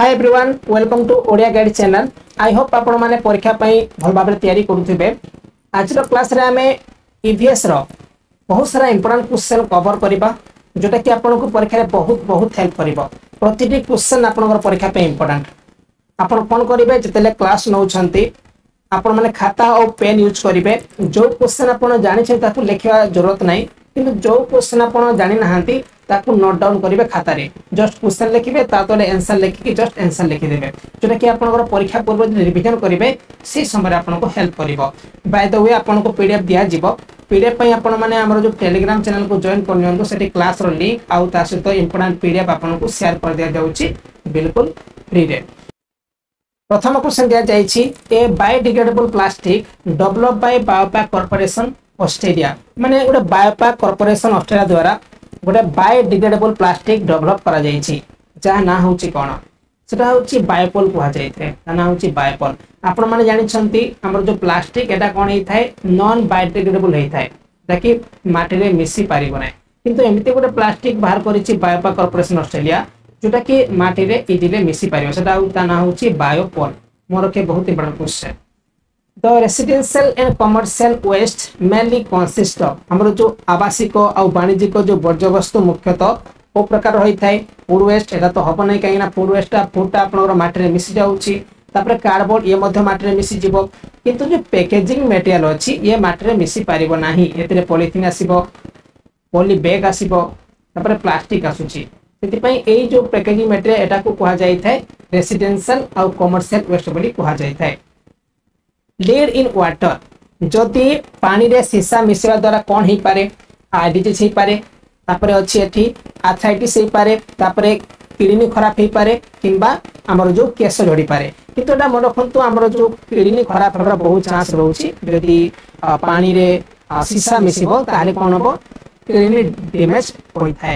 Hi everyone, welcome to Odia guide channel. I hope आपण माने परीक्षा पई भल भाबरे तैयारी करूथिबे। आज रो क्लास रे हमें ईवीएस रो बहुत सारा इंपोर्टेंट क्वेश्चन कवर करिबा जोटा कि आपण को परीक्षा रे बहुत हेल्प करिवो। प्रतिटी क्वेश्चन आपण परीक्षा पे इंपोर्टेंट। आपण कोन करिवे जतेले क्लास नौ छंती आपण माने खाता और पेन यूज करिवे। जो क्वेश्चन आपण जानि छै ताकू लिखिबा जरूरत नै, किंतु जो क्वेश्चन आपण जानि नहांती ताकू नोट डाउन करिवे खाता रे। जस्ट क्वेश्चन लिखिबे ता तले आंसर लिखि जस्ट आंसर लिखि देबे जोटा कि आपण परीक्षा पूर्व रिवीजन करिवे से समय आपण को हेल्प करिवो। बाय द वे आपण को पीडीएफ दिया जिवो। पीडीएफ पई आपण माने हमर जो टेलीग्राम चैनल को जॉइन कर नियंतु सेठी क्लास रो लिंक आउ ता सहित इंपोर्टेंट पीडीएफ आपण को शेयर कर दिया जाउची बिल्कुल फ्री रे। प्रथम क्वेश्चन दिया जाइछि a biodegradable plastic develop by Biopac corporation Australia. माने गोटे बायोपैक कॉर्पोरेशन ऑस्ट्रेलिया द्वारा गोटे बायोडिग्रेडेबल प्लास्टिक डेवलप करा जाइछि जहा ना होछि कोन सेटा होछि बायोपोल कुहा जाइथे। ना होछि बायोपोल। आपण माने जानि छंती हमर जो प्लास्टिक एटा कोन हेइ थाए नॉन बायोडिग्रेडेबल हेइ थाए ताकि माटी रे मिसी पारिबो नै, किंतु एमिते गोटे प्लास्टिक बाहर करिछि बायोपैक कॉर्पोरेशन ऑस्ट्रेलिया जोटा कि माटी रे इजिली मिसी पारिबो। सेटा ता ना होछि बायोपोल। मोर के बहुत important question. The residential and commercial waste mainly consist of हमरो जो आवासिक और वाणिज्यिक जो वर्ज्य वस्तु मुख्यतः ओ प्रकार रही थाए फूड वेस्ट। एटा तो हबो नै काहे ना फूड वेस्ट फूडटा आपनर माटी रे मिसी जाउची। तापर कार्डबोर्ड ये मध्य माटी रे मिसी जिवो, किंतु जो पैकेजिंग मटेरियल अछि ये माटी रे मिसी पारिबो नाही। एतरे पॉलिथीन आसीबो, पॉली बैग आसीबो, तापर प्लास्टिक आसुची। सेति पई एई जो पैकेजिंग मटेरियल एटा को कहा जाय थाए रेसिडेंशियल और कमर्शियल वेस्ट बोली कहा जाय थाए। लीड इन वाटर जदि पानी रे सीसा मिसेवा द्वारा कोन हेइ पारे आईडीज हेइ पारे, तापरे अछि एठी आर्थराइटिस हेइ पारे, तापरे किडनी खराब हेइ पारे किंबा हमर जो केस झड़ी पारे। किंतु एटा मन रखंतु हमर जो किडनी खराब होबा बहुत चांस रहउची जदि पानी रे सीसा मिसिबो ताले कोन होबो किडनी डैमेज होई थाए।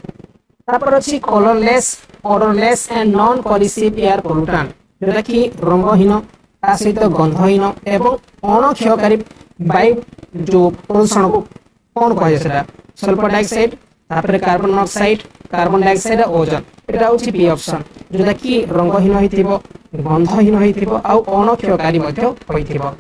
तापर अछि colourless odourless and non corrosive air pollutant जोटा कि रंगहीन ता सहित गंधहीन एवं अणक्षयकारी वायु जो प्रदूषण को कौन कहे सेटा सल्फर डाइऑक्साइड, तापर carbon monoxide, carbon dioxide ozone. एटा होछि बी ऑप्शन जोटा कि रंगहीन होइथिबो, गंधहीन होइथिबो आ अणक्षयकारी मध्ये होइथिबो।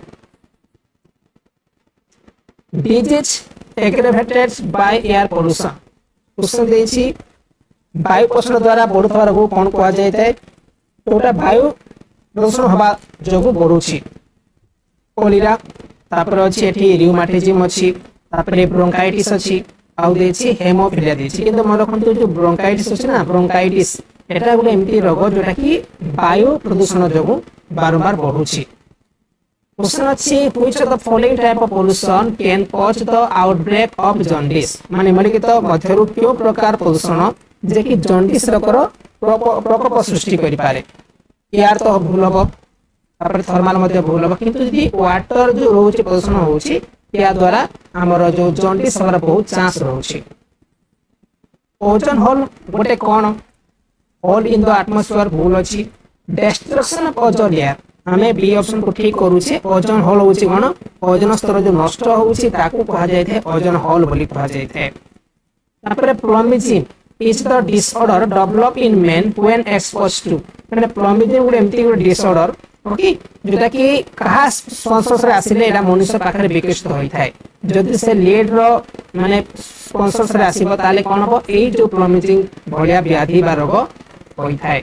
Disease aggravated by air pollution question देछि वायु प्रदूषण द्वारा बढ़ुवा रोग कौन कहा जाय थाए तोटा वायु प्रदूषण हवा जोगु बढ़ुछि कोलेरा, तापर अछि एठी रिउमाटिज्म अछि, तापर ब्रोंकाइटिस अछि आउ देछि हेमोफिलिया देछि। किंतु मन रखंतु जो ब्रोंकाइटिस अछि ना ब्रोंकाइटिस एटा गोटे एम्ति रोग जोटा कि वायु प्रदूषण जोगु बारंबार बढ़ुछि। क्वेश्चन अछि which of the following type of pollution can cause the outbreak of jaundice. माने निम्नलिखित मध्यरु क्यों प्रकार प्रदूषण जे कि जॉन्डिस रोगर प्रकोप सृष्टि करि पारे। एयर तो भूल हम तापर थर्मल मध्ये भूल हम, किंतु यदि वाटर जो रोचे प्रदूषण होउची या द्वारा हमर जो जॉन्डिस हमर बहुत चांस रहउची। ओजोन होल गोटे कोन होल इन द एटमॉस्फेयर भूल अछि। डिस्ट्रक्शन ऑफ ओजोन लेयर हमें बी ऑप्शन को ठीक करूची। ओजोन होल होउची कोन ओजोन स्तर जो नष्ट होउची ताकू कहा जाय थे ओजोन होल बोली कहा जाय थे। तापर प्लम्बिज्म is the disorder develop in men when exposed to माने प्लम्बिज्म गुड एम्ति गुड डिसऑर्डर ओके जोटा कि कहा स्पॉन्सर रे आसीले एटा मनुष्य पाखरे विकसित होई थाए। जदि से लीड रो माने स्पॉन्सर रे आसीबो ताले कोन हो एई जो प्लम्बिज्म भलिया व्याधि बा रोग होई थाए।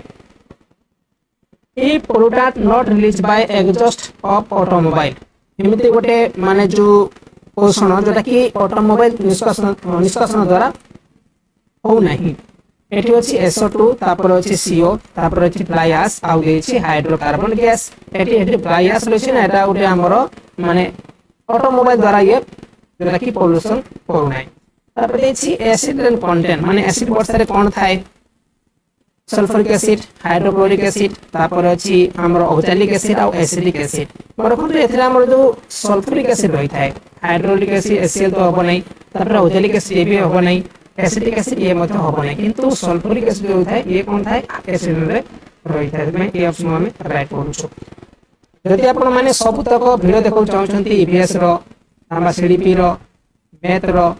A pollutant not released by exhaust of automobile एमिति गोटे माने जो प्रदूषण जोटा कि ऑटोमोबाइल निष्कासन द्वारा हो नहीं। एठी अछि SO2 तापर अछि CO तापर अछि फ्लाई ऐश आउ देछि हाइड्रोकार्बन गैस। एठी फ्लाई ऐश रछि ना एटा उठे हमरो माने ऑटोमोबाइल द्वारा ये जोटा कि पोल्यूशन हो नै। तापर देछि एसिड एंड कंटेंट माने एसिड वर्षा रे कोन थाए सल्फ्यूरिक एसिड, हाइड्रोक्लोरिक एसिड, तापर अछि हमरो ऑक्सैलिक एसिड आउ एसिडिक एसिड। परखु एथरा हमरो जो सल्फ्यूरिक एसिड रही थाए हाइड्रोक्लोरिक एसिड HCl तो होबो नै, तापर ऑक्सैलिक एसिड भी होबो नै, एसिडिक एसिड ये मध्ये होबो नै, किंतु सल्फ्यूरिक एसिड जो थाए ये कोन थाए एसिड रे रही थाए। मैं ए ऑप्शन में राइट करूछु। जदि आपण माने सब तक वीडियो देखौ चाहछंती ईवीएस रो आमा सीडीपी रो मैथ रो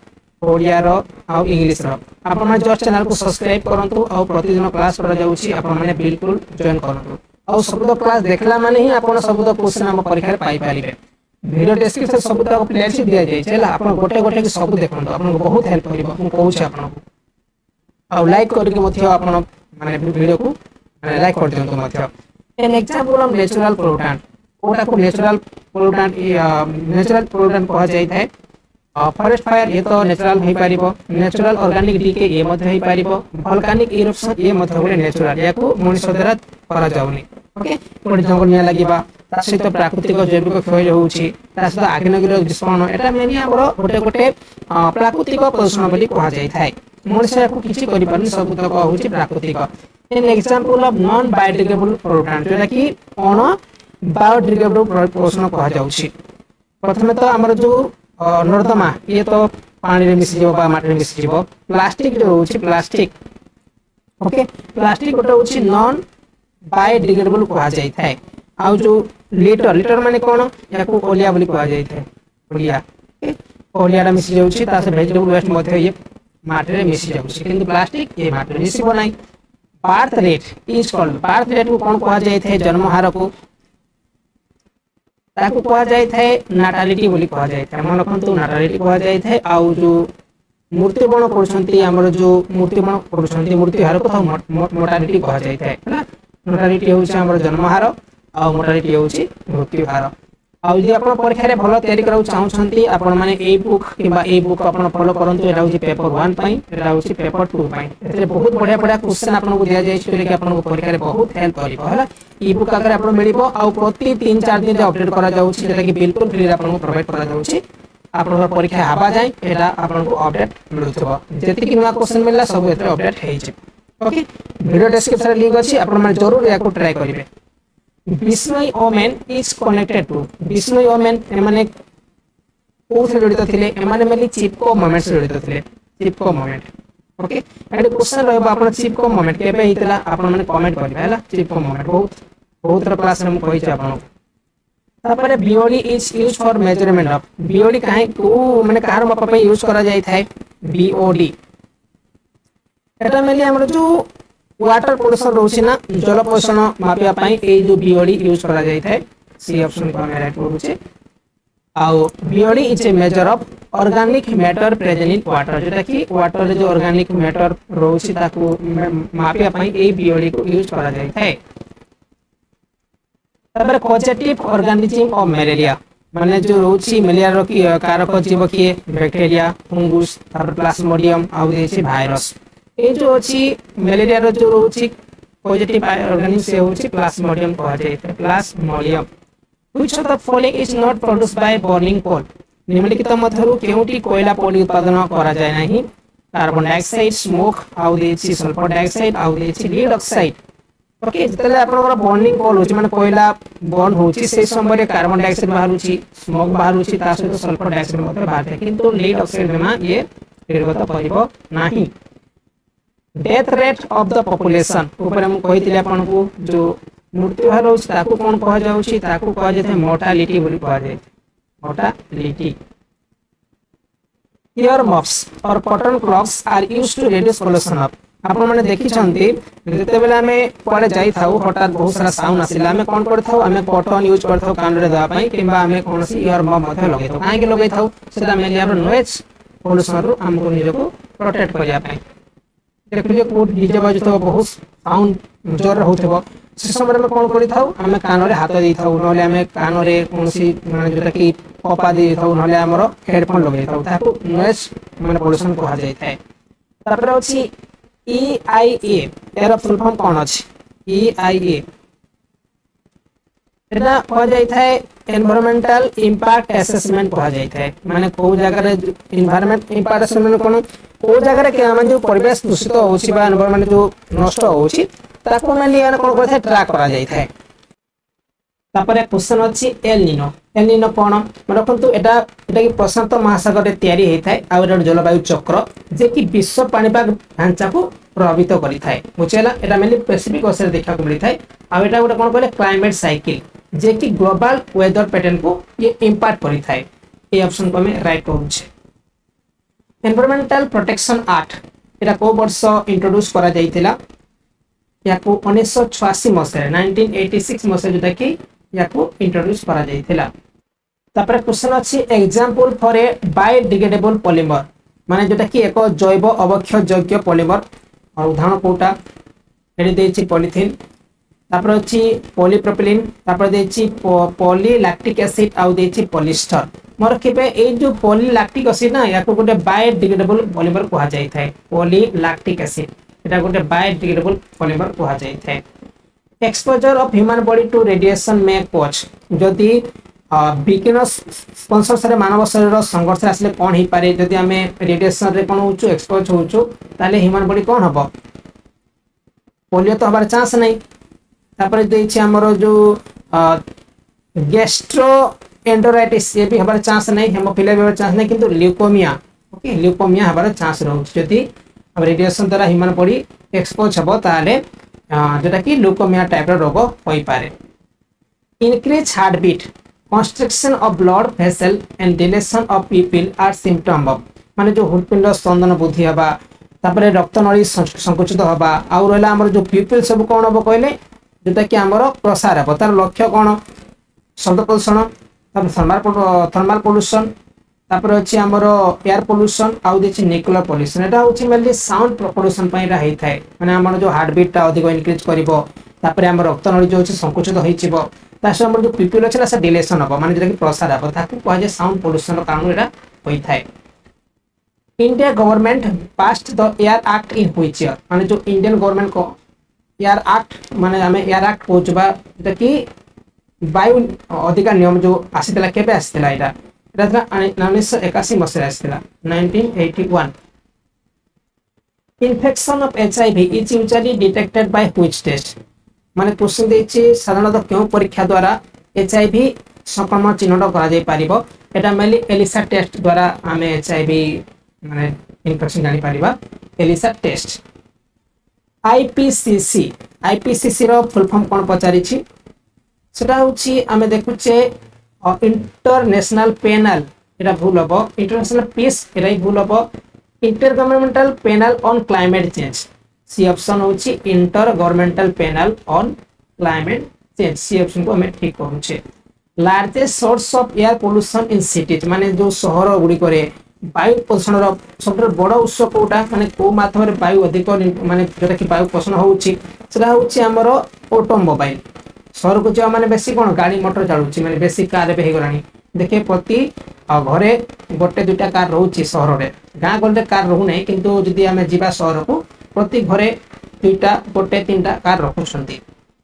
ओडिया रो आ इंग्लिश रो आपण माने जस्ट चैनल को सब्सक्राइब करंतु आ प्रतिदिन क्लास करा जाउची आपण माने बिल्कुल जॉइन करंतु आ सबुद क्लास देखला माने ही आपण सबुद क्वेश्चन हम परीक्षा रे पाई पारिबे वीडियो डिस्क्रिप्शन सबुद को प्लेलिस्ट दिया जाय छैला आपण गोटे गोटे के सब देखंतु आपण बहुत हेल्प करिवो हम कहू छी आपण को आ लाइक करके मथियो आपण माने वीडियो को माने लाइक कर दियंतु मथियो an example of natural pollutant ओटा को नेचुरल पोल्यूटेंट कहा जाय थाए फॉरेस्ट फायर ये तो नेचुरल होई पारिबो नेचुरल ऑर्गेनिक डीके ये मध्य होई पारिबो वोल्केनिक इरप्शन ये मध्य होले नेचुरल याकू मनुष्य द्वारा करा जाउनी ओके कोन जंगल निया लागिबा ता सहित प्राकृतिक जैविक क्षय होउची ता सहित आग्नेयगिरि विस्फोरण एटा मेनी हमरो गोटे गोटे प्राकृतिक प्रदूषण बोली कहा जाय थाए मनुष्य याकू किछि करि पारनी सब तक होउची प्राकृतिक an example of non biodegradable pollutant जेटा कि अन बायोडिग्रेडेबल प्रदूषण कहा जाउची प्रथमे तो हमर जो नर्दमा ये तो पानी रे मिसि जेबो बा माटी रे मिसि जेबो प्लास्टिक जो होउची प्लास्टिक ओके प्लास्टिक गोटे होउची नॉन बायोडिग्रेडेबल कहा जाय थाए आ जो लिटर माने कोन याकू ओलिया बोली कहा जाय थाए ओलिया ओलिया रा मिसि जाउची ता से वेजिटेबल वेस्ट मध्ये ये माटी रे मिसि जाउची किंतु प्लास्टिक ये माटी रे मिसि बनाई birth rate is called birth rate को कोन कहा जाय थाए जन्म हार को ताकू कहा जाय थाए नाटालिटी बोली कहा जाय थाए मन रखंतु नाटालिटी कहा जाय थाए आ जो मृत्युवरण करछंती हमर जो मृत्युवरण करछंती मृत्यु हार को मोर्टालिटी कहा जाय थाए ना मोर्टालिटी होउछ हमर जन्म हार आ मोर्टालिटी होउछ मृत्यु हार आ यदि आपण परीक्षा रे भलो तयारी कराउ चाहछंती आपण माने ए बुक किबा ए बुक आपण फॉलो करंतु एटा होउछ पेपर 1 पई एटा होउछ पेपर 2 पई एते बहुत बढ़िया बढ़िया क्वेश्चन आपण को दिया जाय छै कि आपण को परीक्षा रे बहुत हेल्प करिवो हला ई बुक अगर आपण मिलिबो आ प्रति 3-4 दिन रे अपडेट करा जाउ छी जेटा कि बिल्कुल फ्री रे आपण को प्रोवाइड करा जाउ छी आपण परीक्षा हबा जाय एटा आपण को अपडेट मिलुथबो जेति कि नया क्वेश्चन मिलला सब एते अपडेट हेइ छै ओके वीडियो डिस्क्रिप्शन रे लिंक अछि आपण माने जरूर याको ट्राई करिवे Bishnoi movement is connected to Bishnoi movement एमाने कोथ जड़ित थिले एमाने मेली चिपको मोमेंट्स जड़ित थिले चिपको मोमेंट ओके एड क्वेश्चन रहबा आपण चिपको मोमेंट केबे हितला आपण माने कमेंट करिवे हला चिपको मोमेंट बहुत क्लास रे हम कहि छै आपण तापरे BOD is used for measurement of BOD काहे को माने कार मापा पे यूज करा जाय थाए बीओडी एटा मेली हमर जो वाटर पोल्यूशन रोछि ना जल प्रदूषण मापिया पई ए जो बीओडी यूज करा जाय थाए सी ऑप्शन को हम राइट करू छै आ BOD is a measure of organic matter present in water जेटा कि वाटर रे जो ऑर्गेनिक मैटर रोछि ताकू मापिया पई ए बीओडी को यूज करा जाय थाए तबरे पॉजिटिव ऑर्गेनिज्म ऑफ मलेरिया माने जो रोछि मलेरिया रो की कारक जीव की बैक्टीरिया फंगस तापर प्लाज्मोडियम आ देछि वायरस ए जो अछि मलेरिया रो जो रोछि पॉजिटिव ऑर्गेनिज्म से होछि प्लाज्मोडियम कहा जाय छै plasmodium which of the following is not produced by burning coal निम्नलिखित मध्यरु केउटी कोयला पॉली उत्पादन करा जाय नाही कार्बन डाइऑक्साइड स्मोक आ देछि सल्फर डाइऑक्साइड आ देछि लीड ऑक्साइड ओके जतले आपनकर बर्निंग कोल होछि माने कोयला बर्न होछि से समय रे कार्बन डाइऑक्साइड बाहरुछि स्मोक बाहरुछि ता सहित सल्फर डाइऑक्साइड मते बाहर किंतु लीड ऑक्साइड में ये निर्गत परिबो नाही death rate of the population ऊपर हम कहितिले आपन को जो मृत्यु हार होछि ताकू कोन कहा जाउछि ताकू कहा जेते मोर्टालिटी बोली कहा जाय मोर्टालिटी ईयर मफ्स और cotton clothes are used to reduce pollution of आपण माने देखि छन्ती जते बेला हमें पड़े जाई थाउ हठात बहुत सारा साउंड आसिला हमें कोन करथाउ हमें कॉटन यूज करथाउ कान रे दवा पई किबा हमें कोनसी ईयर मफ मध्ये लगै थाउ काहे के लगै थाउ सेटा मेली हमर नॉइज पोल्यूशन रु हमको निजको प्रोटेक्ट करिया पई देखिए कोड डीजे बाजू तो बहुत साउंड जोर होथबो से समय में कोन करि थाउ हमें कान रे हाथ देई थाउ नले हमें कान रे कोनसी माने जोटा कि पपा देई थाउ नले हमर हेडफोन लगै थाउ ताको नॉइज माने पोल्यूशन कहा जाय थाए तापर अछि EIA एरा फुल फॉर्म कोन अछि EIA एटा कहा जाय थाए एनवायरमेंटल इंपैक्ट असेसमेंट कहा जाय थाए माने को जगह रे एनवायरमेंट इंपैक्ट असेसमेंट कोन को जगह रे के हम जो परिवेश दूषित होछि बा एनवायरमेंट जो नष्ट होछि ताको मेनली याना कोन करथे ट्रैक करा जाय थाए तापर क्वेश्चन अछि एल निनो कोन रखंतु एटा कि प्रशांत महासागर रे तयारी हेइ थाए आ एटा जलवायु चक्र जे कि विश्व पानीपाग ढांचा को प्रभावित करि थाए बुझेला एटा मेनली पैसिफिक ओशन देखा को मिलि थाए आ एटा गोटे कोन कहले क्लाइमेट साइकिल जे कि ग्लोबल वेदर पैटर्न को ये इंपैक्ट करि थाए ए ऑप्शन को हमें राइट करू छे एनवायरमेंटल प्रोटेक्शन एक्ट एटा को वर्ष इंट्रोड्यूस करा जाइतिला याकू 1986 मसरे 1986 मसरे जोटा कि याकू इंट्रोड्यूस करा जाइतिला। तापर क्वेश्चन अछि example for a biodegradable polymer माने जोटा कि एक जैव अवक्षय योग्य पॉलीमर और उदाहरण कोटा एडी देछि पॉलीथिन तापर अछि पॉलीप्रोपिलीन तापर देछि पॉलीलैक्टिक एसिड आउ देछि पॉलिस्टर मोर केबे ए जो पॉलीलैक्टिक एसिड ना याको गोटे बायोडिग्रेडेबल पॉलीमर कहा जाय थाए पॉलीलैक्टिक एसिड एटा गोटे बायोडिग्रेडेबल पॉलीमर कहा जाय थाए। Exposure of human body to radiation may cause जदी विकिरण स्पॉन्सर रे मानव शरीर संघर्ष आसले कोन ही पारे जदी हमें रेडिएशन रे कोन होचु एक्सपोज होचु ताले ह्यूमन बॉडी कोन हबो पोलियो तो हबार चांस नहीं। तापर देछि हमरो जो गैस्ट्रो एंडोराइटिस ये भी हबार चांस नहीं हेमोफिलिया भी हबार चांस नहीं किंतु ल्यूकोमिया ओके ल्यूकोमिया हबार चांस रहउछ जदी हम रेडिएशन द्वारा ह्यूमन बॉडी एक्सपोज हबो ताले जेटा कि ल्यूकोमिया टाइप रो रोग होई पारे। Increase heart beat constriction of blood vessel and dilation of pupil are symptom of माने जो हृदपिंड स्पंदन वृद्धि हबा तापर रक्त नली संकुचित हबा आउ रहला हमर जो पीपल सब कोन हबो कहले जेटा कि हमर प्रसार हबो तार लक्ष्य कोन शब्द प्रदूषण तापर थर्मल पोल्यूशन तापर अछि हमर एयर पोल्यूशन आउ देछि न्यूक्लियर पोल्यूशन एटा होछि मेनली साउंड पोल्यूशन पई रा हेइ थाए माने हमर जो हार्ट बीट ता अधिक इंक्रीज करिवो तापर हमर रक्त नली जो अछि संकुचित होइचिबो तासे हमर जो पीपल अछि से डिलेशन हबो माने जेटा कि प्रसार हबो ताकू कहै जे साउंड पोल्यूशन कारण एटा होई थाए। India government passed the air act in which year माने जो इंडियन गवर्नमेंट को एयर एक्ट माने हमें एयर एक्ट कोचबा जेटा कि वायु अधिकार नियम जो आसीतला केबे आसीतला एटा एटा 1981 मसरे आसीतला 1981। Infection of HIV is usually detected by which test माने क्वेश्चन देछि साधारणतः क्यों परीक्षा द्वारा एचआईवी संक्रमण चिन्हट करा जाय पारिबो एटा मेनली एलिसा टेस्ट द्वारा हमें एचआईवी माने इन्फेक्शन जानि पारिबा एलिसा टेस्ट। आईपीसीसी रो फुल फॉर्म कोन पचारि छी सेटा होछि हमें देखुचे इंटरनेशनल पैनल एटा भूल हबो इंटरनेशनल पीस एटा ही भूल हबो intergovernmental panel on climate change C option होछि intergovernmental panel on climate change C option को हमें ठीक करूचे। Largest source of air pollution in cities माने जो शहर गुडी करे वायु प्रदूषण रो सबसे बड़ उत्स कोटा माने को माध्यम रे वायु अधिक माने जेटा कि वायु प्रदूषण होउछि सेटा होउछि हमरो ऑटोमोबाइल शहर को जो माने बेसी कोन गाड़ी मोटर चलुछि माने बेसी कार बे हेगरानी देखे प्रति घरे गोटे दुटा कार रहउछि शहर रे गां गले कार रहउ नै किंतु जदी हमें जीवा शहर को प्रति घरे दुटा गोटे तीनटा कार रखुछंती।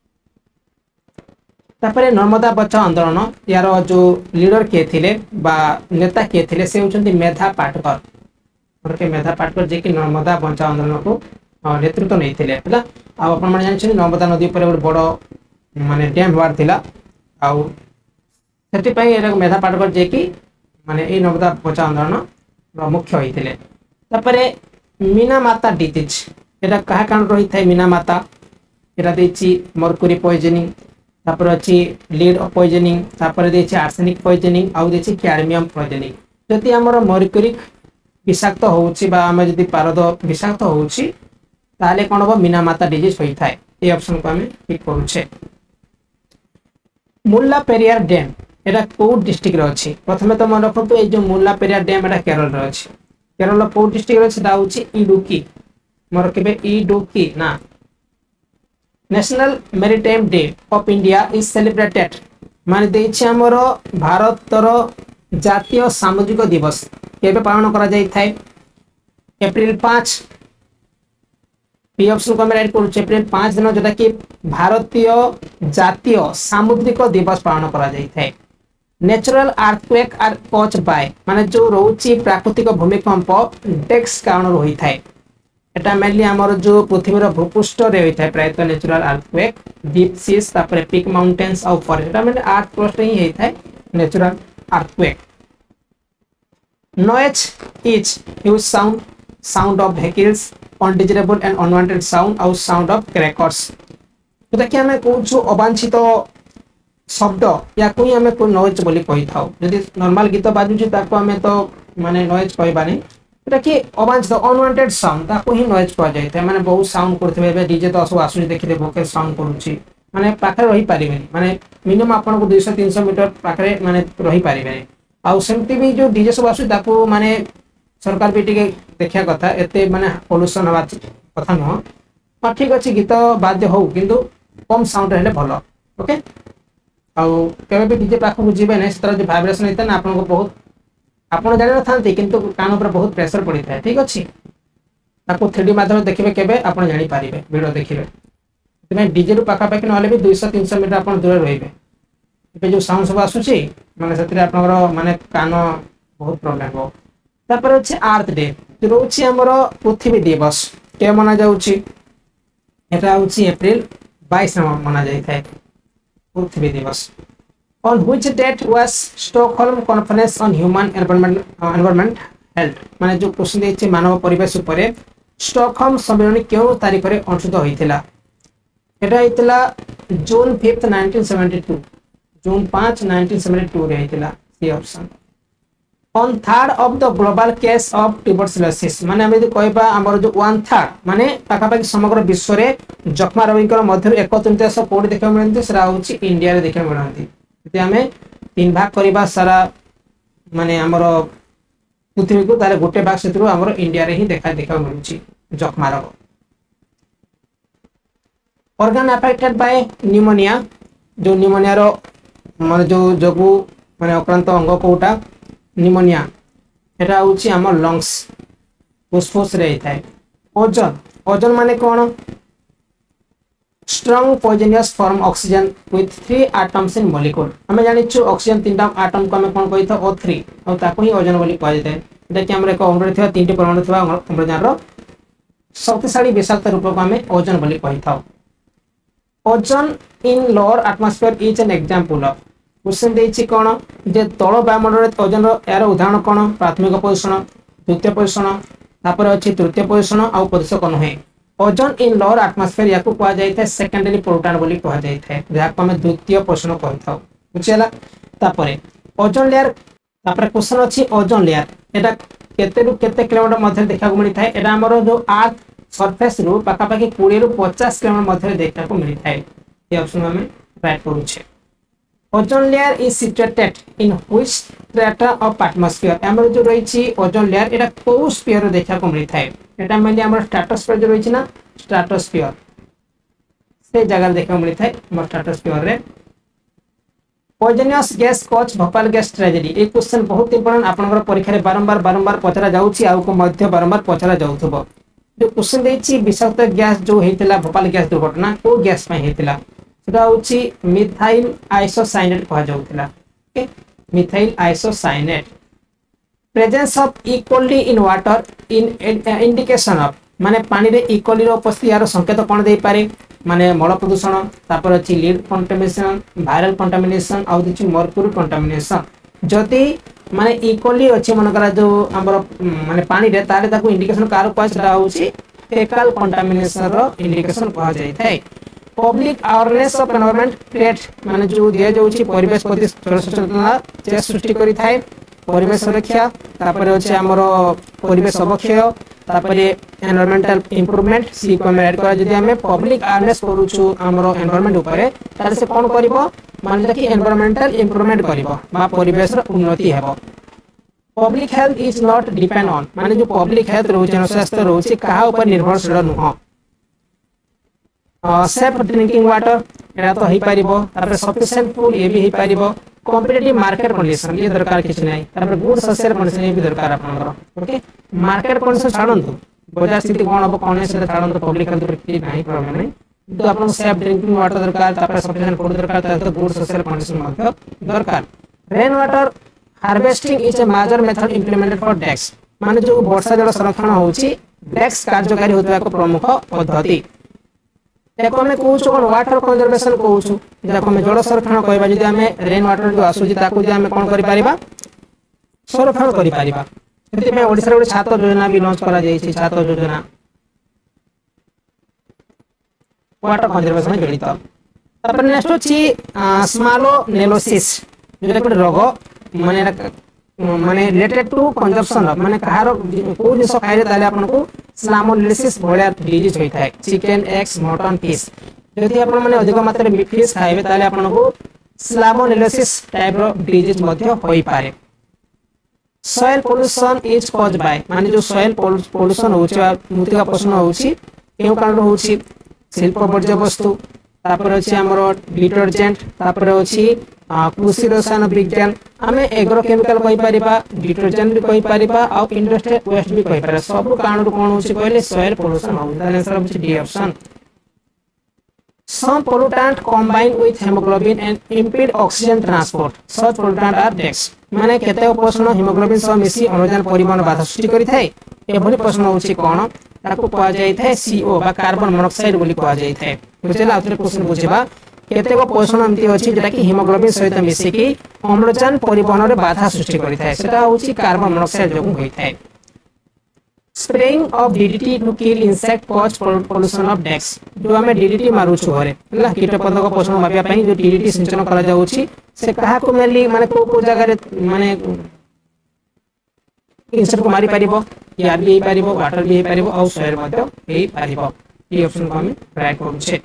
तापरे नर्मदा बचाओ आंदोलन यार जो लीडर के थिले बा नेता के थिले से होचंती मेधा पाटकर और के मेधा पाटकर जे कि नर्मदा बचाओ आंदोलन को नेतृत्व नै थिले हला आ अपन माने जानि नर्मदा नदी पर बड़ माने डैम वार थिला आ सेति पई एरा मेधा पाटकर जे कि माने ए नर्मदा बचाओ आंदोलन रो मुख्य होइथिले। तापरे मीना माता डिजीज एटा कहा कारण रही थाए मीना माता एटा देछि मर्क्यूरी पॉइजनिंग तापर अछि लीड पॉइजनिंग तापर देछि आर्सेनिक पॉइजनिंग आउ देछि कैडमियम पॉइजनिंग जति हमर मर्क्यूरी विषाक्त होउछि बा हम जति पारद विषाक्त होउछि ताले कोन हो मीना माता डिजीज होई थाए ए ऑप्शन को हमें टिक करूछे। मुल्ला पेरियार डैम एटा को डिस्ट्रिक्ट रे अछि प्रथमे तो मन रखतो ए जो मुल्ला पेरियार डैम एटा केरल रे अछि केरल को डिस्ट्रिक्ट रे अछि दा होछि इडुक्की मोर केबे इडुक्की ना। National maritime day of India is celebrated माने देछि हमर भारतर जातीय सामुद्रिक दिवस केबे पालन करा जाय थाए अप्रैल 5 पी ऑप्शन को हम राइट करू अप्रैल 5 दिन जेटा कि भारतीय जातीय सामुद्रिक दिवस पालन करा जाय थाए। Natural earthquake are caused by माने जो रोची प्राकृतिक भूमिकंप डेक्स कारण होई थाए एटा मेनली हमर जो पृथ्वी रो भूपृष्ठ रे होई थाए प्रायतः नेचुरल अर्थक्वेक डीप सीज तापर पीक माउंटेन्स और फॉरेस्ट एटा मेनली अर्थ क्रस्ट ही होई थाए natural earthquake. Noise is huge sound of vehicles undesirable and unwanted sound और साउंड ऑफ क्रैकर्स जेटा कि हमें कोछु अवांछित शब्द या कोई हमें को नॉइज बोली कहि थाउ यदि नॉर्मल गीत बाजुची ताको हमें तो माने नॉइज कहबानी एटा कि अवांछित अनवांटेड साउंड ताको ही नॉइज कह जाय था माने बहुत साउंड करथबे बे डीजे तो सब आसु देखिले भोके साउंड करूची माने पाखरे रही पारिबेनी माने मिनिमम आपन को 200 300 मीटर पाखरे माने रही पारिबेनी आ सेमती भी जो डीजे सब आसु ताको माने सरकार भी टिके देखिया कथा एते माने पोल्यूशन हवा कथा न हां ठीक अछि गीत बाध्य हो किंतु कम साउंड रहले भलो ओके आ केबे भी डीजे पाखु बुझिबे नै सतर जो वाइब्रेशन हेता ना आपन को बहुत आपन जानि न थांती किंतु कान ऊपर बहुत प्रेशर पड़ी थाए ठीक अछि ताको 3D माध्यम देखिबे केबे आपन जानि पारिबे वीडियो देखिबे तमे डीजे रु पाखा पाखि नहले भी 200 300 मीटर आपन दूर रहिबे एबे जो साउंड सब आसुची माने सतरे आपनरो माने कान बहुत प्रॉब्लम हो तापर अछि अर्थ डे जो रोछि हमरो पृथ्वी दिवस के मना जाउची एटा होछि अप्रैल 22 मना जाय थाए पृथ्वी दिवस on which date was Stockholm Conference on Human Environment held माने जो क्वेश्चन देछि मानव परिवेश ऊपर स्टॉकहोम सम्मेलन केउ तारीख रे अनुष्ठित होइतिला एटा होइतिला जून 5 1972 जून 5 1972 रे होइतिला C option on third of the global case of tuberculosis माने हम यदि कहबा हमर जो 1/3 माने पाखा पाखि समग्र विश्व रे जखमा रोगीकर मध्य 1/3 कोड देखा मिलନ୍ତି सरा होछि इंडिया रे देखा मिलନ୍ତି यदि हमें 3 भाग करबा सारा माने हमर पृथ्वी को तारे गोटे भाग सेतरु हमर इंडिया रे ही देखा मिलुछि जखमा रोग organ affected by pneumonia जो pneumonia रो माने जो जगु माने आक्रांत अंग कोटा pneumonia एटा होछि हमर लंग्स फुसफुस रे थाए ओजोन माने कोन strong poisonous form oxygen with 3 atoms in molecule हमें जानि छु ऑक्सीजन 3टा एटम को हमें कोन कहि था O3 और ताको ही ओजोन बोली कहै छै एटा कि हमरे को अम्ल थिबा 3टी परमाणु थिबा अम्लजान रो शक्तिशाली विषाक्त रूप को हमें ओजोन बोली कहि था ozone in lower atmosphere is an example of question देछि कोन जे तळ वायुमंडल रे ओजोन रो यार उदाहरण कोन प्राथमिक पोषण द्वितीय पोषण तापर अछि तृतीय पोषण आ पोषक नहे ओजोन इन लोअर एटमॉस्फेयर याकू कहा जाय था सेकेंडरी पोल्यूटेंट बोली कहा जाय था जाको हम द्वितीय पोषण कहथाउ बुझियला तापरे ओजोन लेयर तापरे क्वेश्चन अछि ओजोन लेयर एटा केते रु केते किलोमीटर मध्य देखा को मिली थाए एटा हमरो जो अर्थ सरफेस रु पाका पाकी 20 रु 50 किलोमीटर मध्य देखा को मिली थाए ये ऑप्शन हमें राइट करू छे ozone layer is situated in which strata of atmosphere हमरो जो रही छी ओजोन लेयर एटा को स्फीयर देखा को मिली थाए एटा मेनली हमर स्ट्रेटोस्फीयर जो रही छी ना स्ट्रेटोस्फीयर से जगह देखा मिली थाए हमर स्ट्रेटोस्फीयर रे poisonous gas cause Bhopal gas tragedy एक क्वेश्चन बहुत इंपोर्टेंट आपनकर परीक्षा रे बारंबार पचरा जाउची आ को मध्य बारंबार पचरा जाउथबो जो क्वेश्चन देछि विषाक्त गैस जो हेतिला भोपाल गैस दुर्घटना को गैस में हेतिला सेटा होछि मिथाइल आइसोसाइनेट कहा जाउतिला okay methyl isocyanate presence of E coli in water in indication of माने पानी रे ई कोली रो उपस्थिति यार संकेत कोन देई पारे माने मल प्रदूषण तापर अछि लीड कंटामिनेशन वायरल कंटामिनेशन आउ दिछि मर्क्यूरी कंटामिनेशन जति माने ई कोली अछि मनकरा जो हमर माने पानी रे तारे ताको इंडिकेशन कार पास रा होछि फेकल कंटामिनेशन रो इंडिकेशन कहा जाय थाए public awareness of environment create माने जो दिया जाउछि परिवेश प्रति सचेतनता चेष्टा सृष्टि करि थाए परिवेश सुरक्षा तापर अछि हमरो परिवेश अवक्षय तापर एनवायरमेंटल इंप्रूवमेंट सी को हम ऐड करा जदि हमें पब्लिक अवेयरनेस करूछु हमरो एनवायरनमेंट ऊपर तार से कोन करबो माने कि एनवायरमेंटल इंप्रूवमेंट करबो बा परिवेश रो उन्नति हेबो public health is not depend on माने जो पब्लिक हेल्थ रहउछि स्वास्थ्य रहउछि कहा ऊपर निर्भरशील नुह सेफ ड्रिंकिंग वाटर एरा तो ही पारिबो तापर सफिशिएंट फूड ये भी ही पारिबो कॉम्पिटिटिव मार्केट कंडीशन ये दरकार किछ नै तापर गुड सोशल कंडीशन ये भी दरकार आपनकर ओके मार्केट कंडीशन छाडंतु बाजार स्थिति कोन अब कोन से छाडंतु पब्लिक हेल्थ प्रति नाही प्रॉब्लम नै तो आपन सेफ ड्रिंकिंग वाटर दरकार तापर सफिशिएंट फूड दरकार तापर गुड सोशल कंडीशन मध्ये दरकार rain water harvesting is a major method implemented for decks माने जो वर्षा जल संरक्षण होउची डेक्स कार्यकारी होतबा को प्रमुख पद्धति एको में कहूछु कोन वाटर कंजर्वेशन कहूछु जाको में जल संरक्षण कहबा जदि हमें रेन वाटर जो आसुची ताको जे हमें कोन करि परिबा संरक्षण करि परिबा एते में ओडिसा रे छात्र योजना भी लॉन्च करा जाई छी छात्र योजना वाटर कंजर्वेशन जड़ित तापर नेक्स्ट छी स्मालोनेलोसिस जेटा कोन रोग माने माने रिलेटेड टू कंजम्पशन माने कहार को जिंस खाइले ताले आपन को स्लामोलिसिस भलिया डिजीज होई थाए चिकन एग्स मटन फिश जदि आपन माने अधिक मात्रा में फिश खाइबे ताले आपन को स्लामोलिसिस टाइप रो डिजीज मध्ये होई पारे soil pollution is caused by माने जो सॉइल पोल्यूशन होउची मुतिका प्रश्न होउची केउ कारण होउची शिल्प वर्ज्य वस्तु तापर अछि हमरो डिटर्जेंट तापर अछि कृषि रसायन विज्ञान आमे एग्रो केमिकल कहि परिबा डिटर्जेंट भी कहि परिबा आ इंडस्ट्रियल वेस्ट भी कहि परिबा सब कारण कोन होछि कहले सॉइल पोल्यूशन हो the answer of D option some pollutant combine with hemoglobin and impede oxygen transport such pollutant are DEX माने केते प्रश्न हेमोग्लोबिन सह मिसी अम्लजान परिवहन बाधा सृष्टि करि थाए एभली प्रश्न होछि कोन ताको कहा जाय थाए CO बा कार्बन मोनोऑक्साइड बोली कहा जाय थाए बुझला आउथरे क्वेश्चन बुझिबा केते को पोषण एमती अछि जेटा कि हेमोग्लोबिन सहित मिसी कि अम्लजान परिवहन रे बाधा सृष्टि करि थाए सेटा होछि कार्बन मोनोऑक्साइड जोगु होई थाए spraying of DDT to kill insect cause pollution of DEX जो हमें DDT मारू छु घरे हला कीट पतंग पोषण मापिया पई जो DDT सिंचन करा जाउछि से कहा को मेनली माने को जगह रे माने इंसेक्ट को मारी परिबो यार भी परिबो वाटर भी परिबो और सॉइल मध्ये हे परिबो ई ऑप्शन को हम ट्राई करू छे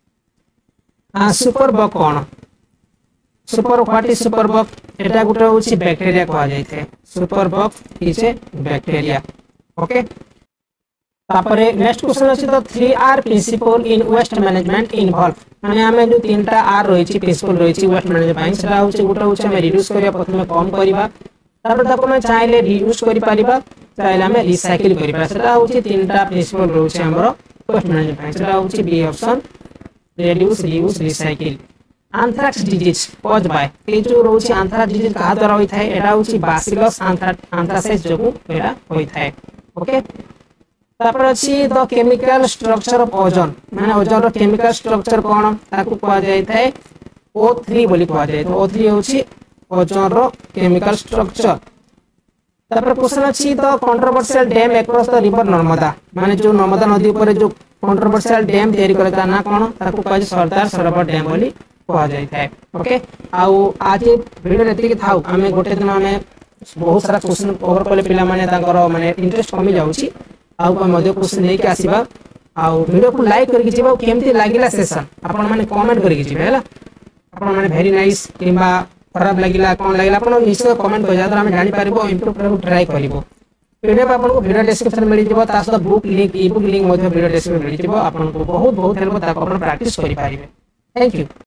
सुपर बग कोन super what is super bug एटा गुटे होछि बैक्टीरिया कहा जाय थे super bug is a bacteria okay तापरे नेक्स्ट क्वेश्चन अछि the 3R principle in waste management involve माने हमें जो तीनटा आर रहिछि प्रिंसिपल रहिछि वेस्ट मैनेजमेंट ପାଇଁ सेटा होछि गुटे होछि हम रिड्यूस करिया प्रथमे कम करिबा तापर ताको हम चाहिले रिड्यूस करि परिबा चाहिले हम रिसाइकिल करिबा सेटा होछि तीनटा प्रिंसिपल रहुछि हमरो वेस्ट मैनेजमेंट ପାଇଁ सेटा होछि B option reduce reuse recycle anthrax disease caused by a जो रहुछि एंथ्रैक्स डिजीज कहा द्वारा होई थाए एटा होछि बासिलस एंथ्रासाइज जोगु एटा होई थाए ओके तापर अछि the chemical structure of ozone माने ओजोन रो केमिकल स्ट्रक्चर कोन ताकू कहा जाय थाए O3 बोली कहा जाय तो O3 होछि ओजोन रो केमिकल स्ट्रक्चर तापर क्वेश्चन अछि the controversial dam across the river Narmada माने जो नर्मदा नदी ऊपर जो कंट्रोवर्शियल डैम तयारी करता ना कोन ताकू कहा जाय सरदार सरोवर डैम बोली कहा जाय थाए ओके आउ आज वीडियो एति कि थाउ हमें गोटे दिन हमें बहुत सारा क्वेश्चन कवर करले पिला माने ताकर माने इंटरेस्ट कमी जाउची आउ को मध्य क्वेश्चन ले के आसीबा आउ वीडियो को लाइक करके जीवा केमती लागिला सेशन आपण माने कमेंट करके जीवा हैला आपण माने वेरी नाइस किबा खराब लागिला कोन लागिला आपण निश्चय कमेंट कर जादर हम जानि पारिबो इंप्रूव करबो ट्राई करबो पीडीएफ आपण को वीडियो डिस्क्रिप्शन मिल जिवो ता सह book link ebook link मध्य वीडियो डिस्क्रिप्शन मिल जिवो आपण को बहुत बहुत हेल्प ता आपण प्रैक्टिस करि पारिबे थैंक यू।